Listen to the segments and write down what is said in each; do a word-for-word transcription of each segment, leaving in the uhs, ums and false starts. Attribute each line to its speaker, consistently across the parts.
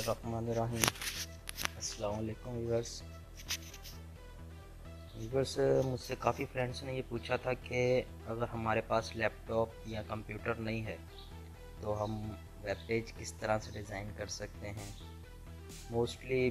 Speaker 1: बिस्मिल्लाहिर्रहमानिर्रहीम। अस्सलाम वालेकुम व्यूअर्स। व्यूअर्स मुझसे काफ़ी फ्रेंड्स ने ये पूछा था कि अगर हमारे पास लैपटॉप या कंप्यूटर नहीं है तो हम वेब पेज किस तरह से डिज़ाइन कर सकते हैं। मोस्टली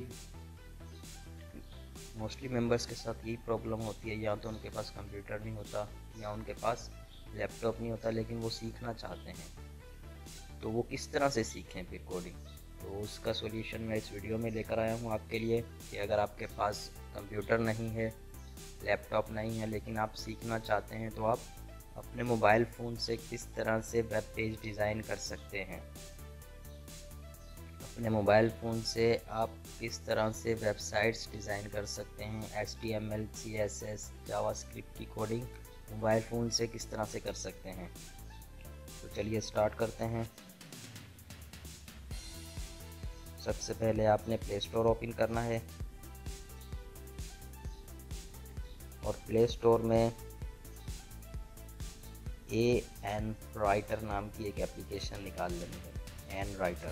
Speaker 1: मोस्टली मेंबर्स के साथ यही प्रॉब्लम होती है, या तो उनके पास कंप्यूटर नहीं होता या उनके पास लैपटॉप नहीं होता, लेकिन वो सीखना चाहते हैं तो वो किस तरह से सीखें फिर कोडिंग। तो उसका सॉल्यूशन मैं इस वीडियो में लेकर आया हूँ आपके लिए कि अगर आपके पास कंप्यूटर नहीं है, लैपटॉप नहीं है, लेकिन आप सीखना चाहते हैं तो आप अपने मोबाइल फ़ोन से किस तरह से वेब पेज डिज़ाइन कर सकते हैं। अपने मोबाइल फ़ोन से आप किस तरह से वेबसाइट्स डिज़ाइन कर सकते हैं। H T M L, C S S, JavaScript की कोडिंग मोबाइल फ़ोन से किस तरह से कर सकते हैं। तो चलिए स्टार्ट करते हैं। सबसे पहले आपने प्ले स्टोर ओपन करना है और प्ले स्टोर में ए एन राइटर नाम की एक एप्लीकेशन निकाल लेनी है। एन राइटर,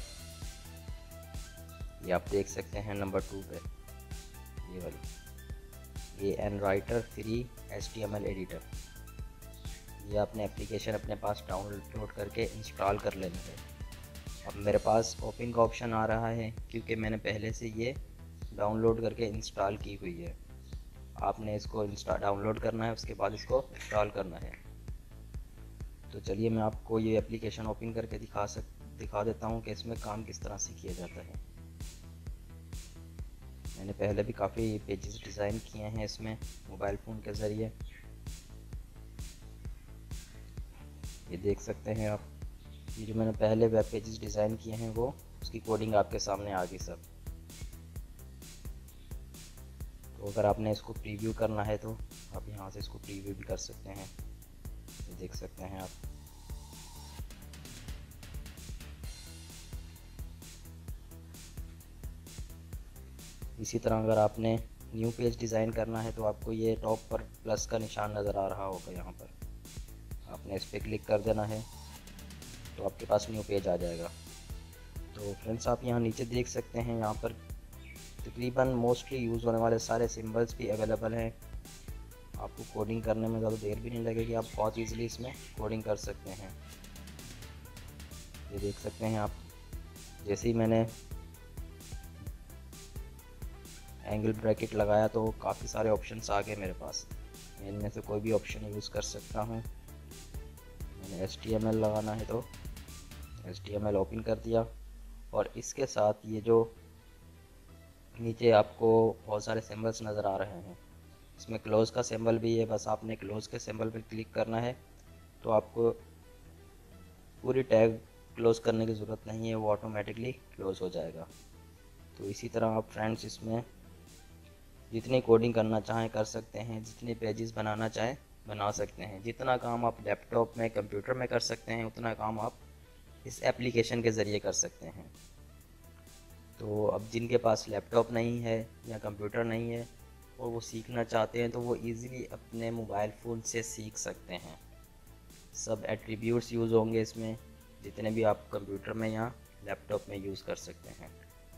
Speaker 1: ये आप देख सकते हैं नंबर टू पे, ये वाली A N writer free H T M L editor. ये आपने एप्लीकेशन अपने पास डाउनलोड करके इंस्टॉल कर लेनी है। अब मेरे पास ओपन का ऑप्शन आ रहा है क्योंकि मैंने पहले से ये डाउनलोड करके इंस्टॉल की हुई है। आपने इसको इंस्टॉल डाउनलोड करना है, उसके बाद इसको इंस्टॉल करना है। तो चलिए मैं आपको ये एप्लीकेशन ओपन करके दिखा सक दिखा देता हूँ कि इसमें काम किस तरह से किया जाता है। मैंने पहले भी काफ़ी पेजेस डिज़ाइन किए हैं इसमें मोबाइल फ़ोन के ज़रिए, ये देख सकते हैं आप। ये जो मैंने पहले वेब पेजेस डिज़ाइन किए हैं वो उसकी कोडिंग आपके सामने आ गई सब। तो अगर आपने इसको प्रीव्यू करना है तो आप यहाँ से इसको प्रीव्यू भी कर सकते हैं, ये देख सकते हैं आप। इसी तरह अगर आपने न्यू पेज डिज़ाइन करना है तो आपको ये टॉप पर प्लस का निशान नज़र आ रहा होगा, यहाँ पर आपने इस पर क्लिक कर देना है तो आपके पास न्यू पेज आ जाएगा। तो फ्रेंड्स आप यहाँ नीचे देख सकते हैं, यहाँ पर तकरीबन मोस्टली यूज़ होने वाले सारे सिंबल्स भी अवेलेबल हैं। आपको कोडिंग करने में ज़्यादा देर भी नहीं लगेगी, आप बहुत ईज़िली इसमें कोडिंग कर सकते हैं। ये देख सकते हैं आप, जैसे ही मैंने एंगल ब्रैकेट लगाया तो काफ़ी सारे ऑप्शंस आ गए मेरे पास। मैं इनमें से कोई भी ऑप्शन यूज़ कर सकता हूँ। मैंने एच टी एम एल लगाना है तो H T M L open कर दिया, और इसके साथ ये जो नीचे आपको बहुत सारे सिंबल्स नज़र आ रहे हैं, इसमें क्लोज़ का सिंबल भी है। बस आपने क्लोज़ के सिंबल पर क्लिक करना है तो आपको पूरी टैग क्लोज़ करने की ज़रूरत नहीं है, वो ऑटोमेटिकली क्लोज़ हो जाएगा। तो इसी तरह आप फ्रेंड्स इसमें जितनी कोडिंग करना चाहें कर सकते हैं, जितने पेजेस बनाना चाहें बना सकते हैं। जितना काम आप लैपटॉप में, कंप्यूटर में कर सकते हैं, उतना काम आप इस एप्लीकेशन के ज़रिए कर सकते हैं। तो अब जिनके पास लैपटॉप नहीं है या कंप्यूटर नहीं है और वो सीखना चाहते हैं तो वो इजीली अपने मोबाइल फ़ोन से सीख सकते हैं। सब एट्रीब्यूट्स यूज़ होंगे इसमें जितने भी आप कंप्यूटर में या लैपटॉप में यूज़ कर सकते हैं,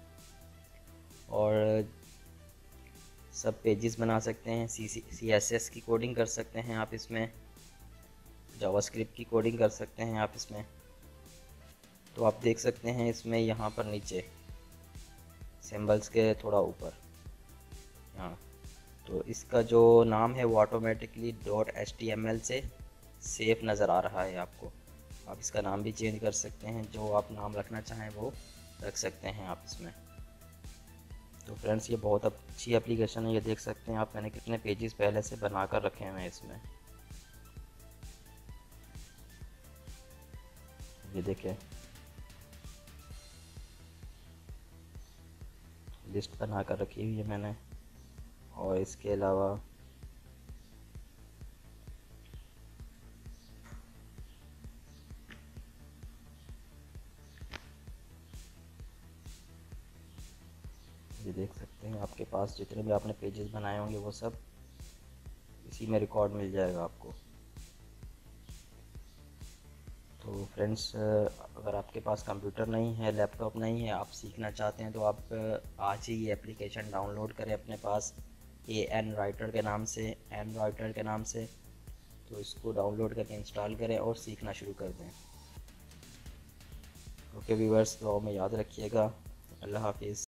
Speaker 1: और सब पेजेस बना सकते हैं। सी सी एस एस की कोडिंग कर सकते हैं आप इसमें, जावास्क्रिप्ट की कोडिंग कर सकते हैं आप इसमें। तो आप देख सकते हैं इसमें यहाँ पर नीचे सिंबल्स के थोड़ा ऊपर यहाँ, तो इसका जो नाम है वो automatically dot H T M L से सेफ नज़र आ रहा है आपको। आप इसका नाम भी चेंज कर सकते हैं, जो आप नाम रखना चाहें वो रख सकते हैं आप इसमें। तो फ्रेंड्स ये बहुत अच्छी एप्लीकेशन है, ये देख सकते हैं आप मैंने कितने पेजेस पहले से बना कर रखे हुए हैं इसमें। ये देखें, लिस्ट बना कर रखी हुई है मैंने, और इसके अलावा ये देख सकते हैं आपके पास जितने भी आपने पेजेस बनाए होंगे वो सब इसी में रिकॉर्ड मिल जाएगा आपको। तो फ्रेंड्स, अगर आपके पास कंप्यूटर नहीं है, लैपटॉप नहीं है, आप सीखना चाहते हैं तो आप आज ही ये एप्लीकेशन डाउनलोड करें अपने पास, ए एन राइटर के नाम से, एन राइटर के नाम से। तो इसको डाउनलोड करके इंस्टॉल करें और सीखना शुरू कर दें। ओके व्यूअर्स, दुआ में याद रखिएगा। अल्लाह हाफिज़।